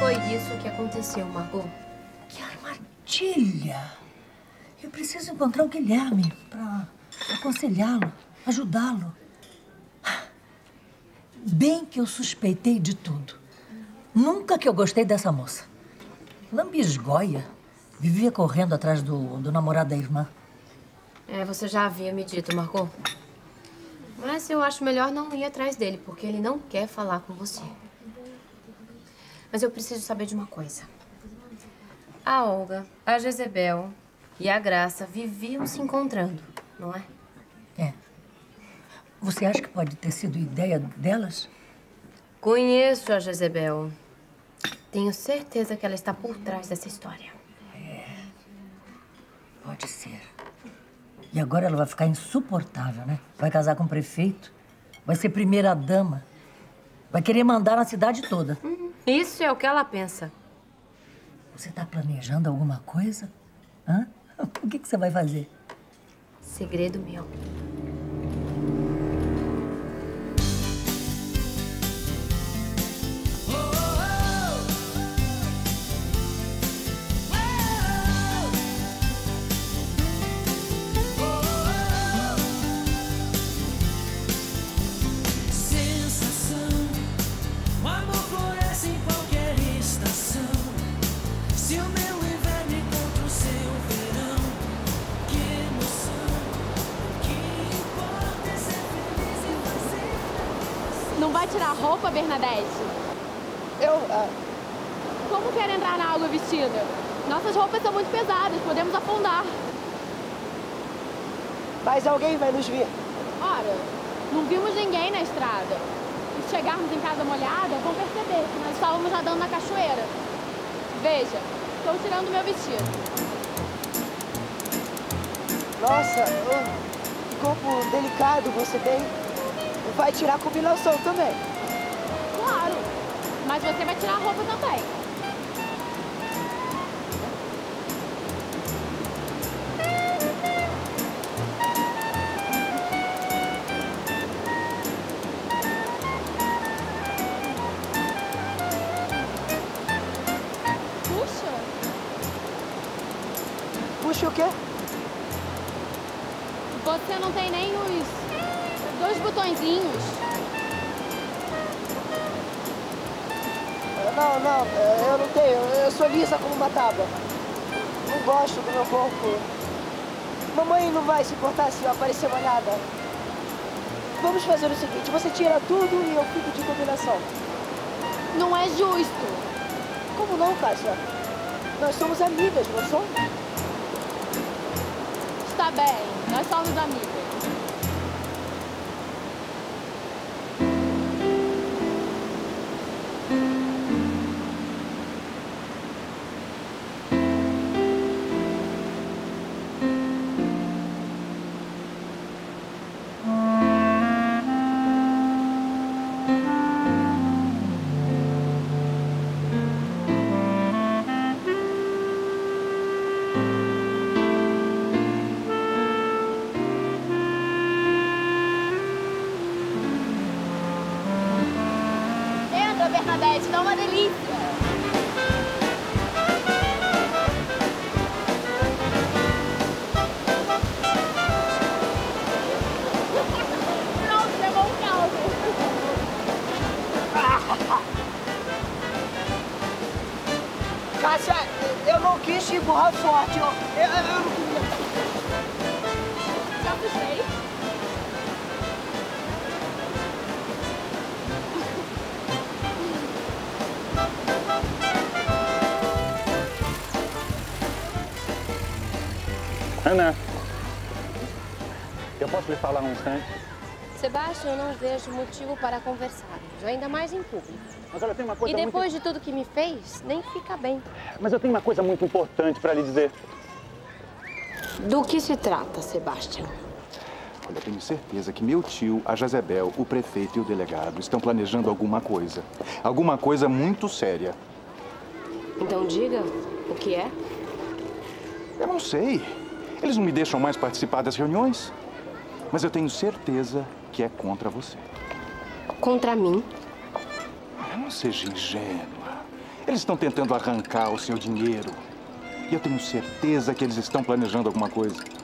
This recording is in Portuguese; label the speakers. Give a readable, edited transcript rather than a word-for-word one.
Speaker 1: foi isso que aconteceu, Margot.
Speaker 2: Que armadilha! Eu preciso encontrar o Guilherme para aconselhá-lo, ajudá-lo. Bem que eu suspeitei de tudo. Nunca que eu gostei dessa moça. Lambisgoia. Vivia correndo atrás do namorado da irmã.
Speaker 1: É, você já havia me dito, Margot. Mas eu acho melhor não ir atrás dele, porque ele não quer falar com você. Mas eu preciso saber de uma coisa. A Olga, a Jezebel e a Graça viviam se encontrando, não é?
Speaker 2: É. Você acha que pode ter sido ideia delas?
Speaker 1: Conheço a Jezebel. Tenho certeza que ela está por trás dessa história.
Speaker 2: Pode ser. E agora ela vai ficar insuportável, né? Vai casar com o prefeito, vai ser primeira-dama, vai querer mandar na cidade toda.
Speaker 1: Isso é o que ela pensa.
Speaker 2: Você tá planejando alguma coisa? Hã? O que você vai fazer?
Speaker 1: Segredo meu.
Speaker 3: Não vai tirar a roupa, Bernadette? Como quer entrar na água vestida? Nossas roupas são muito pesadas, podemos afundar.
Speaker 4: Mas alguém vai nos ver.
Speaker 3: Ora, não vimos ninguém na estrada. E se chegarmos em casa molhada, vão perceber que nós estávamos nadando na cachoeira. Veja, estou tirando meu vestido.
Speaker 4: Nossa, que corpo delicado você tem. Vai tirar a combinação também.
Speaker 3: Claro, mas você vai tirar a roupa também. Puxa.
Speaker 4: Puxa o quê?
Speaker 3: Você não tem nem os 2 botõezinhos.
Speaker 4: Não, eu não tenho. Eu sou lisa como uma tábua. Não gosto do meu corpo. Mamãe não vai se importar se eu aparecer molhada. Vamos fazer o seguinte, você tira tudo e eu fico de combinação.
Speaker 3: Não é justo.
Speaker 4: Como não, Cássia? Nós somos amigas, não somos?
Speaker 3: Está bem, nós somos amigas. Bernadette, dá uma delícia. Pronto, levou um caldo.
Speaker 4: Cássia, eu não quis te empurrar forte. Eu não queria.
Speaker 3: Já assustei?
Speaker 5: Ana, eu posso lhe falar um instante?
Speaker 1: Sebastião, eu não vejo motivo para conversarmos, ainda mais em público.
Speaker 5: Mas olha, tem uma coisa
Speaker 1: E depois de tudo que me fez, nem fica bem.
Speaker 5: Mas eu tenho uma coisa muito importante para lhe dizer.
Speaker 1: Do que se trata, Sebastião?
Speaker 5: Olha, eu tenho certeza que meu tio, a Jezebel, o prefeito e o delegado estão planejando alguma coisa. Alguma coisa muito séria.
Speaker 1: Então diga o que é.
Speaker 5: Eu não sei. Eles não me deixam mais participar das reuniões. Mas eu tenho certeza que é contra você.
Speaker 1: Contra mim?
Speaker 5: Não seja ingênua. Eles estão tentando arrancar o seu dinheiro. E eu tenho certeza que eles estão planejando alguma coisa.